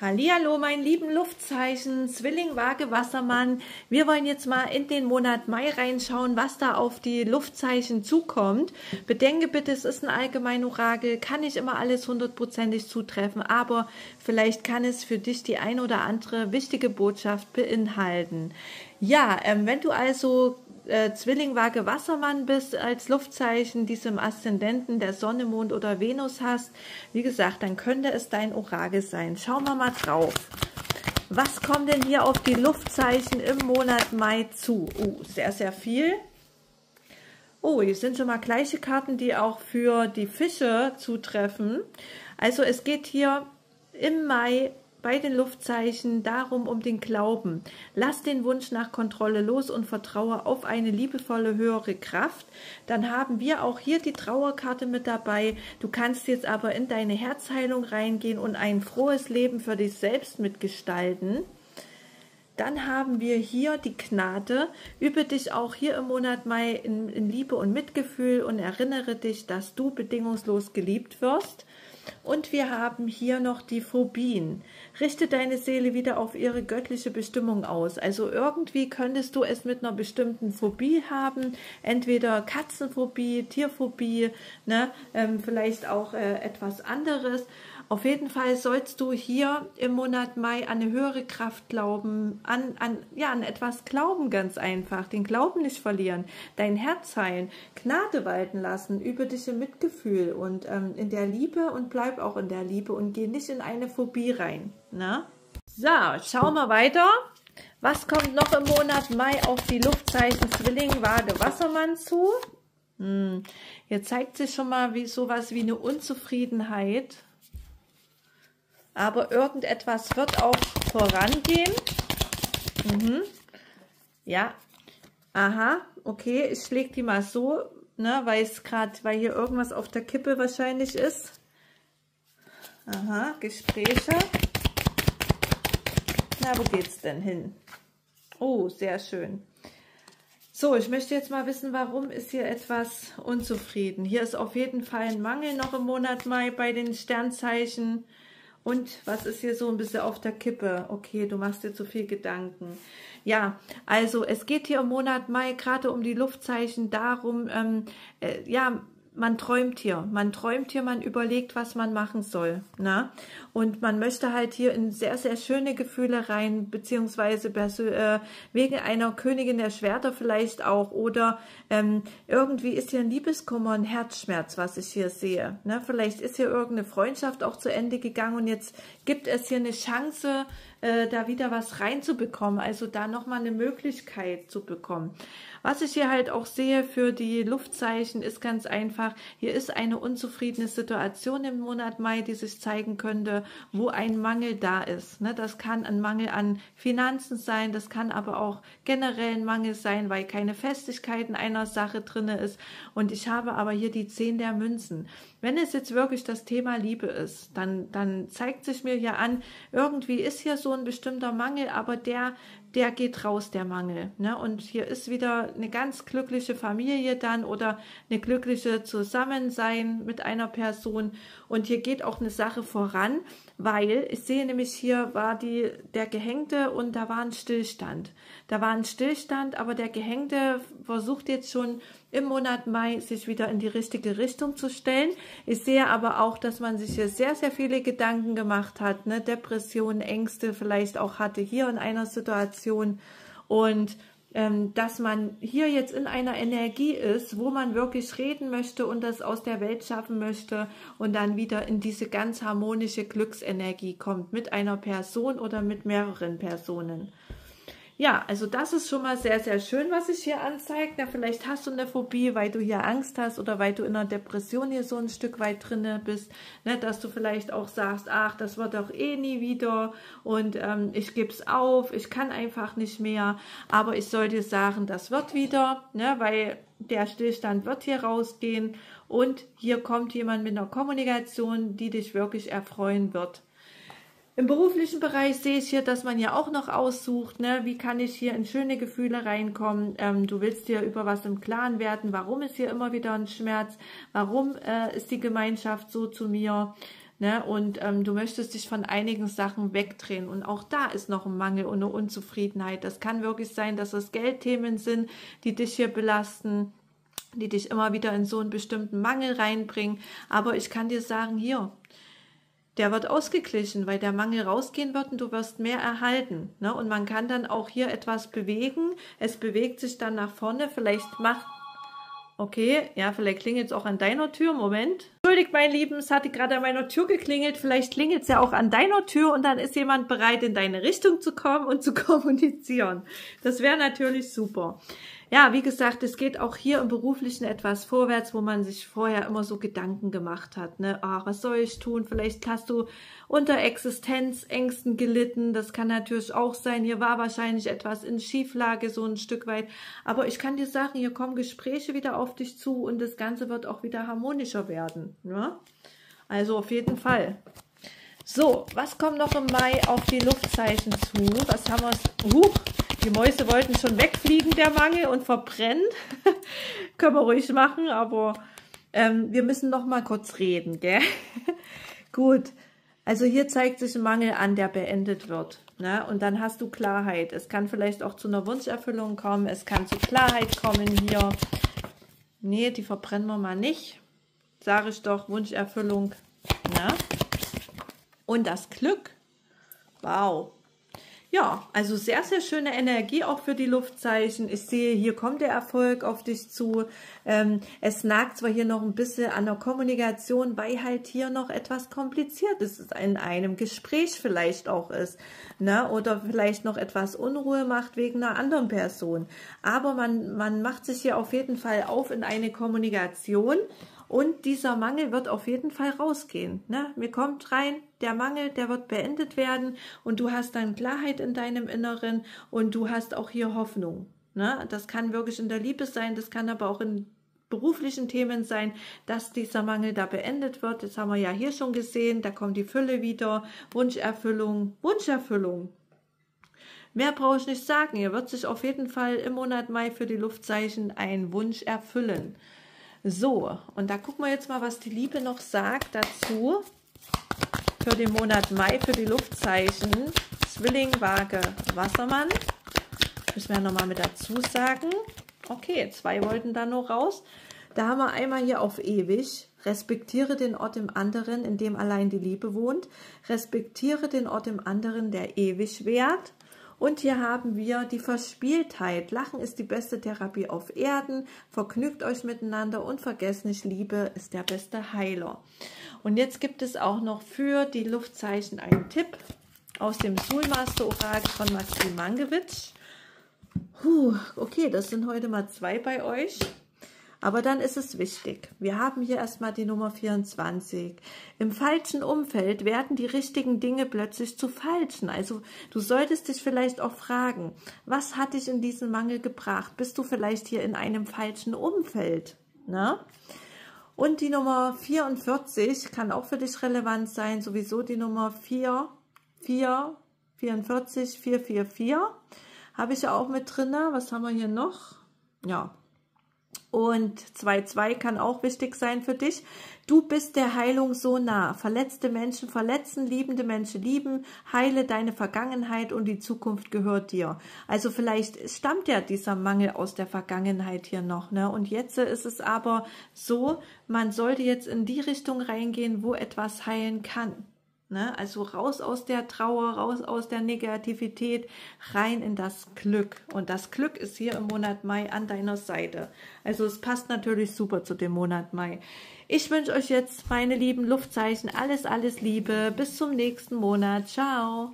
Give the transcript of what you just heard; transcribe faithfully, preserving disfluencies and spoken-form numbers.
Hallihallo, mein lieben Luftzeichen, Zwilling, Waage, Wassermann. Wir wollen jetzt mal in den Monat Mai reinschauen, was da auf die Luftzeichen zukommt. Bedenke bitte, es ist ein Allgemeinorakel, kann nicht immer alles hundertprozentig zutreffen, aber vielleicht kann es für dich die ein oder andere wichtige Botschaft beinhalten. Ja, ähm, wenn du also Äh, Zwilling, Waage, Wassermann bist als Luftzeichen, diesem Aszendenten der Sonne, Mond oder Venus hast, wie gesagt, dann könnte es dein Orakel sein. Schauen wir mal drauf. Was kommt denn hier auf die Luftzeichen im Monat Mai zu? Oh, sehr, sehr viel. Oh, hier sind schon mal gleiche Karten, die auch für die Fische zutreffen. Also es geht hier im Mai bei den Luftzeichen darum, um den Glauben. Lass den Wunsch nach Kontrolle los und vertraue auf eine liebevolle höhere Kraft. Dann haben wir auch hier die Trauerkarte mit dabei. Du kannst jetzt aber in deine Herzheilung reingehen und ein frohes Leben für dich selbst mitgestalten. Dann haben wir hier die Gnade. Übe dich auch hier im Monat Mai in, in Liebe und Mitgefühl und erinnere dich, dass du bedingungslos geliebt wirst. Und wir haben hier noch die Phobien. Richte deine Seele wieder auf ihre göttliche Bestimmung aus. Also irgendwie könntest du es mit einer bestimmten Phobie haben. Entweder Katzenphobie, Tierphobie, ne? ähm, vielleicht auch äh, etwas anderes. Auf jeden Fall sollst du hier im Monat Mai an eine höhere Kraft glauben, an, an, ja, an etwas glauben ganz einfach, den Glauben nicht verlieren, dein Herz heilen, Gnade walten lassen, über dich im Mitgefühl und ähm, in der Liebe und bleib auch in der Liebe und geh nicht in eine Phobie rein. Ne? So, schauen wir weiter. Was kommt noch im Monat Mai auf die Luftzeichen Zwilling, Waage, Wassermann zu? Hm, hier zeigt sich schon mal wie sowas wie eine Unzufriedenheit. Aber irgendetwas wird auch vorangehen. Mhm. Ja. Aha, okay, ich lege die mal so, ne, weil es gerade, weil hier irgendwas auf der Kippe wahrscheinlich ist. Aha, Gespräche. Na, wo geht's denn hin? Oh, sehr schön. So, ich möchte jetzt mal wissen, warum ist hier etwas unzufrieden? Hier ist auf jeden Fall ein Mangel noch im Monat Mai bei den Sternzeichen. Und was ist hier so ein bisschen auf der Kippe? Okay, du machst dir zu viel Gedanken. Ja, also es geht hier im Monat Mai gerade um die Luftzeichen darum, ähm, äh, ja, man träumt hier, man träumt hier, man überlegt, was man machen soll, ne? Und man möchte halt hier in sehr, sehr schöne Gefühle rein, beziehungsweise äh, wegen einer Königin der Schwerter vielleicht auch, oder ähm, irgendwie ist hier ein Liebeskummer, ein Herzschmerz, was ich hier sehe, ne? Vielleicht ist hier irgendeine Freundschaft auch zu Ende gegangen und jetzt gibt es hier eine Chance, äh, da wieder was reinzubekommen, also da nochmal eine Möglichkeit zu bekommen. Was ich hier halt auch sehe für die Luftzeichen ist ganz einfach, hier ist eine unzufriedene Situation im Monat Mai, die sich zeigen könnte, wo ein Mangel da ist. Das kann ein Mangel an Finanzen sein, das kann aber auch generell ein Mangel sein, weil keine Festigkeit in einer Sache drin ist. Und ich habe aber hier die zehn der Münzen. Wenn es jetzt wirklich das Thema Liebe ist, dann, dann zeigt sich mir hier an, irgendwie ist hier so ein bestimmter Mangel, aber der, der geht raus, der Mangel. Ne? Und hier ist wieder eine ganz glückliche Familie dann oder eine glückliche Zusammensein mit einer Person. Und hier geht auch eine Sache voran, weil ich sehe nämlich, hier war die, der Gehängte und da war ein Stillstand. Da war ein Stillstand, aber der Gehängte versucht jetzt schon im Monat Mai sich wieder in die richtige Richtung zu stellen. Ich sehe aber auch, dass man sich hier sehr, sehr viele Gedanken gemacht hat, ne? Depressionen, Ängste vielleicht auch hatte hier in einer Situation und ähm, dass man hier jetzt in einer Energie ist, wo man wirklich reden möchte und das aus der Welt schaffen möchte und dann wieder in diese ganz harmonische Glücksenergie kommt mit einer Person oder mit mehreren Personen. Ja, also das ist schon mal sehr, sehr schön, was sich hier anzeigt. Ja, vielleicht hast du eine Phobie, weil du hier Angst hast oder weil du in einer Depression hier so ein Stück weit drin bist, ne, dass du vielleicht auch sagst, ach, das wird doch eh nie wieder und ähm, ich gebe es auf, ich kann einfach nicht mehr, aber ich soll dir sagen, das wird wieder, ne, weil der Stillstand wird hier rausgehen und hier kommt jemand mit einer Kommunikation, die dich wirklich erfreuen wird. Im beruflichen Bereich sehe ich hier, dass man ja auch noch aussucht, ne, wie kann ich hier in schöne Gefühle reinkommen. Ähm, du willst dir über was im Klaren werden, warum ist hier immer wieder ein Schmerz, warum äh, ist die Gemeinschaft so zu mir, Ne? Und ähm, du möchtest dich von einigen Sachen wegdrehen. Und auch da ist noch ein Mangel und eine Unzufriedenheit. Das kann wirklich sein, dass es Geldthemen sind, die dich hier belasten, die dich immer wieder in so einen bestimmten Mangel reinbringen. Aber ich kann dir sagen, hier, der wird ausgeglichen, weil der Mangel rausgehen wird und du wirst mehr erhalten. Ne? Und man kann dann auch hier etwas bewegen. Es bewegt sich dann nach vorne. Vielleicht macht... Okay, ja, vielleicht klingelt es auch an deiner Tür. Moment. Entschuldigt, mein Lieben, es hatte gerade an meiner Tür geklingelt. Vielleicht klingelt es ja auch an deiner Tür und dann ist jemand bereit, in deine Richtung zu kommen und zu kommunizieren. Das wäre natürlich super. Ja, wie gesagt, es geht auch hier im Beruflichen etwas vorwärts, wo man sich vorher immer so Gedanken gemacht hat. Ne? Ach, was soll ich tun? Vielleicht hast du unter Existenzängsten gelitten. Das kann natürlich auch sein. Hier war wahrscheinlich etwas in Schieflage, so ein Stück weit. Aber ich kann dir sagen, hier kommen Gespräche wieder auf dich zu und das Ganze wird auch wieder harmonischer werden. Ne? Also auf jeden Fall. So, was kommt noch im Mai auf die Luftzeichen zu? Was haben wir? Huch, die Mäuse wollten schon wegfliegen, der Mangel, und verbrennen. Können wir ruhig machen, aber ähm, wir müssen noch mal kurz reden, gell? Gut, also hier zeigt sich ein Mangel an, der beendet wird. Ne? Und dann hast du Klarheit. Es kann vielleicht auch zu einer Wunscherfüllung kommen. Es kann zu Klarheit kommen hier. Nee, die verbrennen wir mal nicht. Sage ich doch, Wunscherfüllung. Na? Und das Glück. Wow. Ja, also sehr, sehr schöne Energie auch für die Luftzeichen. Ich sehe, hier kommt der Erfolg auf dich zu. Ähm, es nagt zwar hier noch ein bisschen an der Kommunikation, weil halt hier noch etwas Kompliziertes in einem Gespräch vielleicht auch ist. Ne? Oder vielleicht noch etwas Unruhe macht wegen einer anderen Person. Aber man, man macht sich hier auf jeden Fall auf in eine Kommunikation. Und dieser Mangel wird auf jeden Fall rausgehen. Ne? Mir kommt rein, der Mangel, der wird beendet werden und du hast dann Klarheit in deinem Inneren und du hast auch hier Hoffnung. Ne? Das kann wirklich in der Liebe sein, das kann aber auch in beruflichen Themen sein, dass dieser Mangel da beendet wird. Das haben wir ja hier schon gesehen, da kommt die Fülle wieder, Wunscherfüllung, Wunscherfüllung. Mehr brauche ich nicht sagen, hier wird sich auf jeden Fall im Monat Mai für die Luftzeichen ein Wunsch erfüllen. So, und da gucken wir jetzt mal, was die Liebe noch sagt dazu. Für den Monat Mai, für die Luftzeichen. Zwilling, Waage, Wassermann. Müssen wir ja nochmal mit dazu sagen. Okay, zwei wollten da nur raus. Da haben wir einmal hier auf ewig. Respektiere den Ort im anderen, in dem allein die Liebe wohnt. Respektiere den Ort im anderen, der ewig währt. Und hier haben wir die Verspieltheit. Lachen ist die beste Therapie auf Erden. Vergnügt euch miteinander und vergesst nicht, Liebe ist der beste Heiler. Und jetzt gibt es auch noch für die Luftzeichen einen Tipp aus dem Soulmaster Orakel von Maxim Mankiewicz. Puh, okay, das sind heute mal zwei bei euch. Aber dann ist es wichtig. Wir haben hier erstmal die Nummer vierundzwanzig. Im falschen Umfeld werden die richtigen Dinge plötzlich zu falschen. Also du solltest dich vielleicht auch fragen, was hat dich in diesen Mangel gebracht? Bist du vielleicht hier in einem falschen Umfeld? Na? Und die Nummer vierundvierzig kann auch für dich relevant sein. Sowieso die Nummer vier, vier, vierundvierzig, vier vier vier. Habe ich ja auch mit drin. Was haben wir hier noch? Ja. Und zwei zwei kann auch wichtig sein für dich. Du bist der Heilung so nah. Verletzte Menschen verletzen, liebende Menschen lieben. Heile deine Vergangenheit und die Zukunft gehört dir. Also vielleicht stammt ja dieser Mangel aus der Vergangenheit hier noch. Ne? Und jetzt ist es aber so, man sollte jetzt in die Richtung reingehen, wo etwas heilen kann. Ne? Also raus aus der Trauer, raus aus der Negativität, rein in das Glück. Und das Glück ist hier im Monat Mai an deiner Seite. Also es passt natürlich super zu dem Monat Mai. Ich wünsche euch jetzt, meine lieben Luftzeichen, alles, alles Liebe. Bis zum nächsten Monat. Ciao.